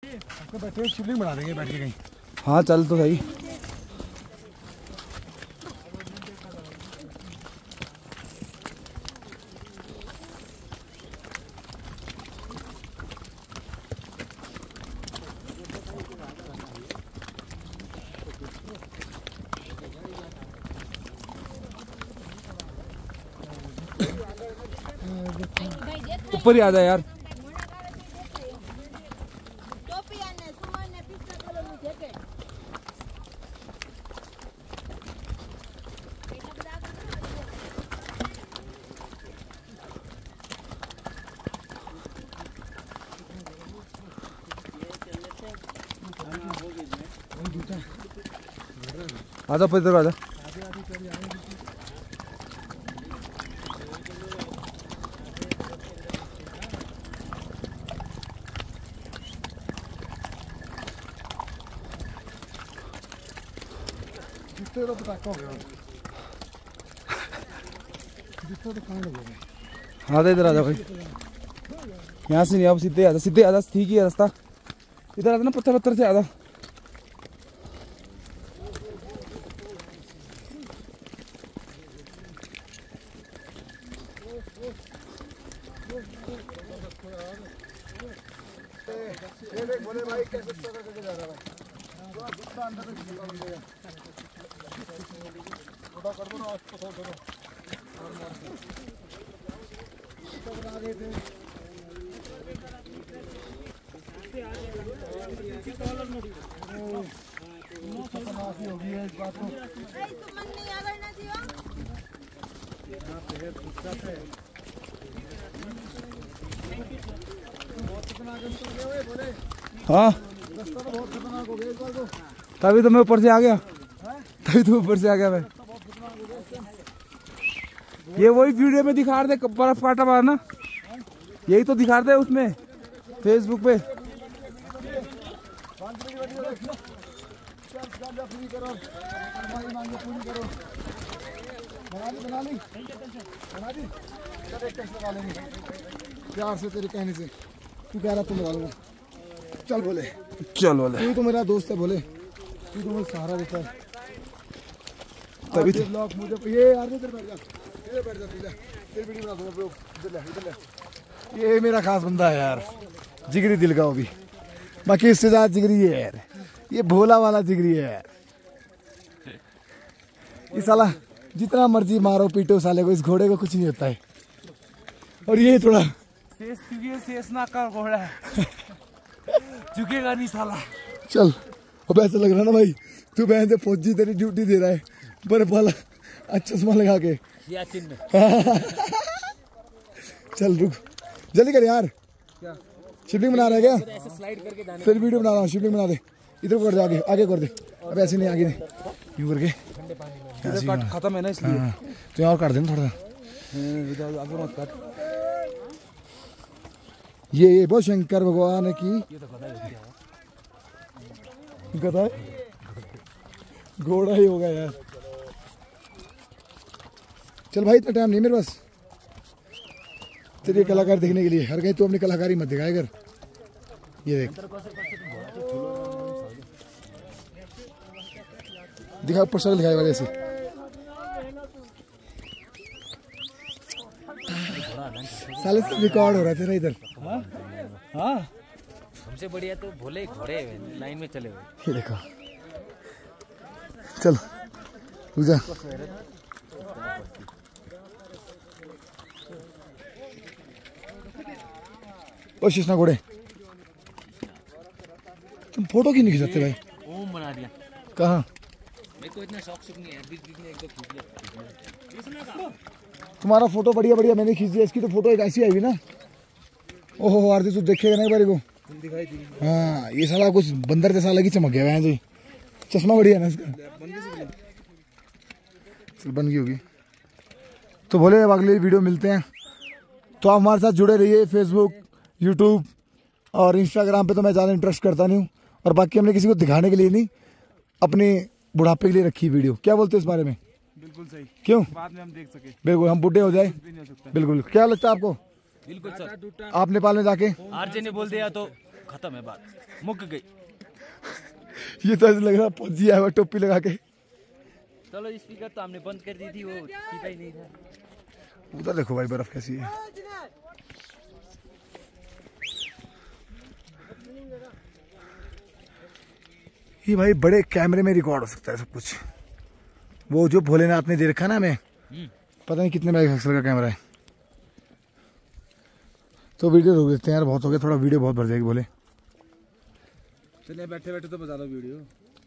बैठे शिवलिंग बना देंगे बैठ के कहीं। हाँ चल तो सही। ऊपर ही आ जा यार। आजा इधर आजा। तो पटाखा हो गया तो कहाँ लगे। आजा इधर आजा भाई, यहाँ से नहीं, आप सीधे आजा, सीधे आजा, ठीक ही है रास्ता। इधर आजा ना, पत्थर पत्थर से आजा। बोले भाई कैसे करके जा रहा है अंदर कर दो ना, होगी इस बात को। हाँ तभी तो मैं ऊपर से आ गया, तभी तो ऊपर से आ गया मैं। ये वही वीडियो में दिखा रहे थे बर्फ काटा बार ना, यही तो दिखा रहे थे उसमें फेसबुक पे। प्यार से तेरे कहने से तू कह रहा तुम लगा लूंगा। चल बोले, चल बोले, तू तो मेरा दोस्त है बोले, तू तो मुझे सहारा देता है। तभी ब्लॉग मुझे ये यार इधर बैठ जा, इधर बैठ जा, तेरी वीडियो बना दूंगा ब्रो। इधर ले, इधर ले। ये मेरा खास बंदा है यार, जिगरी दिल का वो भी, बाकी इससे ज्यादा जिगरी है यार, ये भोला वाला जिगरी है यार। ये साला जितना मर्जी मारो पीटो साले को, इस घोड़े को कुछ नहीं होता है। और ये थोड़ा शेषनाग का घोड़ा है, झुकेगा नहीं साला। चल अब ऐसा लग रहा ना भाई तू बहन से फौजी तेरी ड्यूटी दे रहा है, बर्फ वाला चश्मा लगा के। चल रुक जल्दी कर यार, क्या शिवलिंग बना रहा है क्या? ऐसे स्लाइड करके तेरी वीडियो बना रहा हूँ, शिवलिंग बना दे, इधर कर दे, आगे आगे कर दे। अब ऐसे नहीं, आगे नहीं, यूं करके खत्म है ना इसलिए। तो और काट देना थोड़ा, आगे मत काट। ये बहुत शंकर भगवान की गधा है, घोड़ा ही होगा यार। चल भाई इतना टाइम नहीं मेरे पास तेरी कलाकार देखने के लिए, हर कहीं तू अपनी कलाकारी मत दिखाए कर। ये देख दिखा, ऊपर शक्ल दिखाए वाले से। साले से रिकॉर्ड हो रहा था इधर। हाँ हमसे बढ़िया तो भोले घोड़े लाइन में चले हुए। ये देखो, चल रुक जा। ओ शिशना घोड़े, तुम फोटो क्यों नहीं खिंचाते भाई? ओम बना दिया। कहाँ? मेरे को इतना शौक नहीं है, बीच बीच में एक दो खींच लिया। तुम्हारा फोटो बढ़िया बढ़िया मैंने खींच दिया, इसकी तो फोटो एक ऐसी आई हुई ना। ओहो आरती तू देखेगा ना एक बार को। हाँ ये साला कुछ बंदर जैसा लगी, चमक गया है जी, चश्मा बढ़िया ना इसका। चल बन गई होगी तो बोले अब अगली वीडियो मिलते हैं। तो आप हमारे साथ जुड़े रहिए, फेसबुक, यूट्यूब और इंस्टाग्राम पे तो मैं ज़्यादा इंटरेस्ट करता नहीं हूँ, और बाकी हमने किसी को दिखाने के लिए नहीं, अपने बुढ़ापे के लिए रखी वीडियो। क्या बोलते हैं इस बारे में? बिल्कुल सही, क्यों? बाद में हम देख सके, बिल्कुल हम बूढ़े हो जाए। बिल्कुल, क्या लगता है आपको? बिल्कुल सर। आप नेपाल में जाके आरजे ने बोल दिया तो खत्म है बात, मुक गई। ये तो ऐसा लग रहा फौजी आया हुआ टोपी लगा के। चलो स्पीकर तो हमने बंद कर दी थी, वो सीधा ही नहीं था। उधर देखो भाई बर्फ कैसी है। ये भाई बड़े कैमरे में रिकॉर्ड हो सकता है सब कुछ। वो जो भोलेनाथ ने दे रखा ना हमें, पता नहीं कितने मेगापिक्सल का कैमरा है। तो वीडियो रोक देते हैं यार, बहुत हो गया, थोड़ा वीडियो बहुत भर जाएगी बोले। चलिए बैठे बैठे तो बजा लो वीडियो।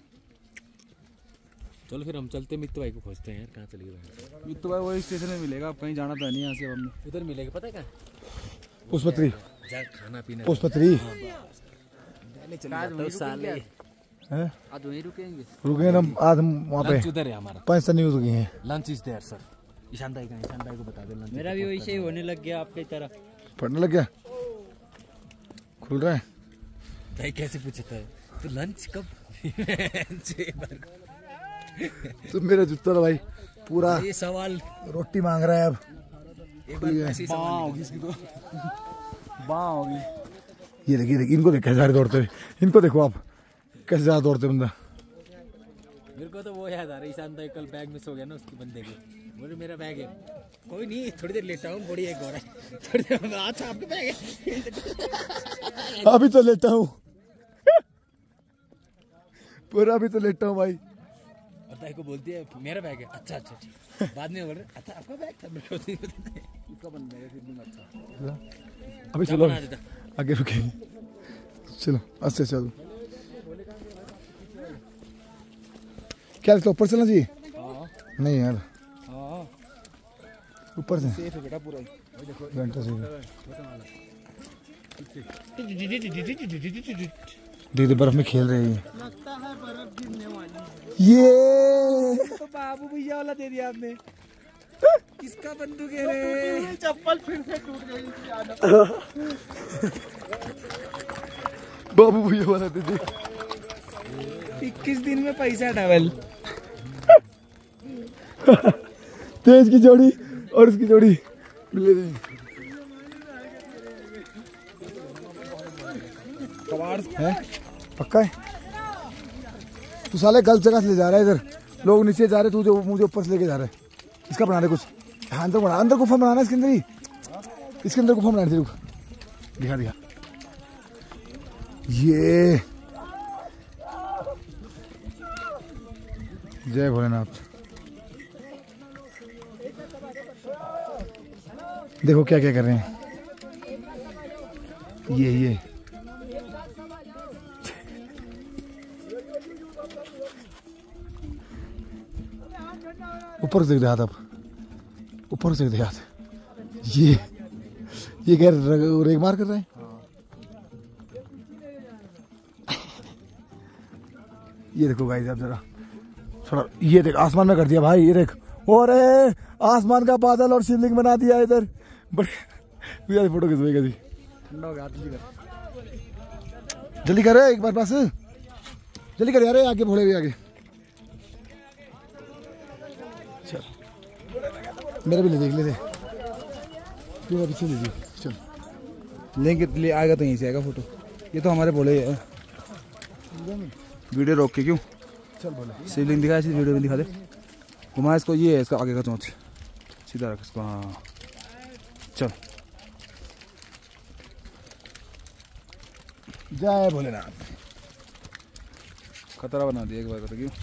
चलो फिर हम चलते मित्तू भाई को खोजते हैं यार, कहाँ चली गए? मित्तू भाई वही स्टेशन में मिलेगा, अब कहीं जाना तो नहीं यहाँ से। अब हमने उधर मिलेगा, पता है कहाँ? पुष्पत्री, जा खाना पीना। पुष्पत्री साले हैं? आज वहीं रुकेंगे। रुकेंगे हम आज, हम वहाँ पे उधर है हमारा। 5 न्यूज रुकी हैं। Lunch is there sir. Ishan भाई का, ईशान भाई को बता दे लंच। मेरा भी वैसे ही होने लग गया आपकी तरह। पढ़ने लग गया, खुल रहा है भाई। कैसे पूछता है तो लंच कब? तो मेरा जूता तो भाई पूरा ये सवाल रोटी मांग रहा है अब। एक बार ऐसे ही सवाल होगी इसकी तो बाँ होगी। ये देखिए इनको देख कैसे सारे दौड़ते हुए, इनको देखो आप कैसे ज्यादा दौड़ते बंदा। मेरे को तो वो याद आ रहा है, ईशान भाई कल बैग मिस हो गया ना उसके बंदे के। बोले मेरा बैग है। कोई नहीं, थोड़ी देर लेटा हूँ, बड़ी एक घोड़ा थोड़ी देर। अच्छा आपका बैग है? अभी तो लेटा हूँ पूरा, अभी तो लेटा हूँ भाई। और ताई को बोलती है मेरा बैग है। अच्छा अच्छा ठीक। बाद में बोल रहे अच्छा आपका बैग था, मेरे को नहीं पता। इसका बन जाएगा फिर भी। अच्छा अभी चलो आगे रुकेंगे, चलो अच्छे चलो। क्या इसका ऊपर चलना चाहिए? नहीं यार ऊपर से सेफ है बेटा पूरा। घंटा से दीदी बर्फ में खेल रही है। लगता है बर्फ गिरने वाली है। ये तो बाबू भैया वाला दे दिया आपने। किसका बंदूक है रे? चप्पल फिर से टूट गई इसकी आदत। बाबू भैया वाला दीदी 21 दिन में पैसा डबल। तेज की जोड़ी और उसकी जोड़ी मिले थे। कबाड़ है पक्का है? तू साले गलत जगह से ले जा रहा है, इधर लोग नीचे जा रहे, तू जो मुझे ऊपर से लेके जा रहा है। इसका बना रहे कुछ, हाँ अंदर बना, अंदर गुफा बनाना है इसके अंदर ही, इसके अंदर गुफा बनानी थी। रुक दिखा दिखा, ये जय भोलेनाथ। देखो क्या क्या कर रहे हैं ये ऊपर से देख दे हाथ, अब ऊपर से देख दे हाथ। ये क्या रेग मार कर रहे हैं? ये देखो गाइस, आप जरा थोड़ा ये देख, आसमान में कर दिया भाई, ये देख। और आसमान का बादल और शिवलिंग बना दिया इधर। बड़े फोटो खिंचवाएगा जी। ठंडा हो गया, जल्दी कर एक बार, बस जल्दी कर यार, आगे भोले भी आगे। चल मेरा भी ले देख ले, पीछे ले ली। चल लेंगे ले आएगा तो यहीं से आएगा फोटो। ये तो हमारे बोले है। वीडियो रोक के क्यों? चल बोले शिवलिंग दिखा, इसी वीडियो में दिखा दे। घुमा इसको, ये है इसका आगे का चोंच, सीधा रख इसको। हाँ चल। जय भोलेनाथ। खतरा बना दिया एक बार तो क्यों?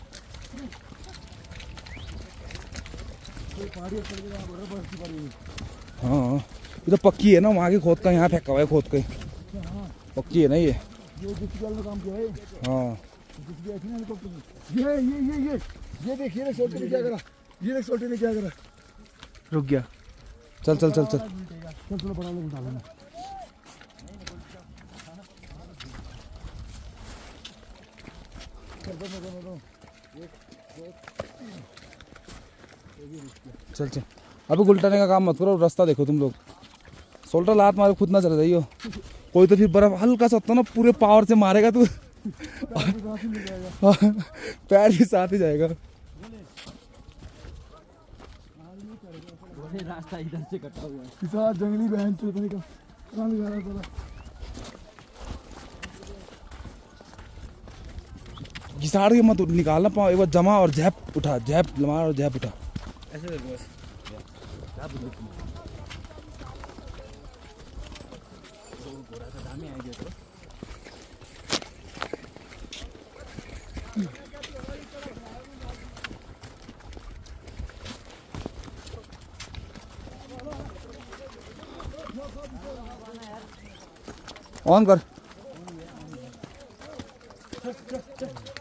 हाँ ये तो पक्की है ना, वहाँ की खोद का यहाँ फेंका हुआ है, खोद के पक्की है ना ये। काम किया है। हाँ ये देखिए सोल्टी ने क्या करा, ये देख सोल्टी ने क्या करा। रुक गया। चल चल चल चल। चल चलो बड़ा लोग उठा लेना। चल चल, अभी उल्टाने का काम मत करो, रास्ता देखो तुम लोग। सोल्टर लात मारे खुद ना चले जाइयो। कोई तो फिर बर्फ हल्का सा होता ना, पूरे पावर से मारेगा तू। पैर भी साथ ही जाएगा। रास्ता इधर से कटा हुआ है। जंगली बहन चल का घिसाड़ के मत निकालना पाओ, एक बार जमा और झैप उठा, झैप मार और झैप उठा। ऐसे देखो बस। ऑन कर।